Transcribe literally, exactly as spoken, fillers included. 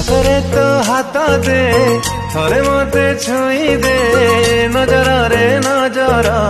पाखरे तो हाथ दे थरे मते छुई दे नजर रे नजर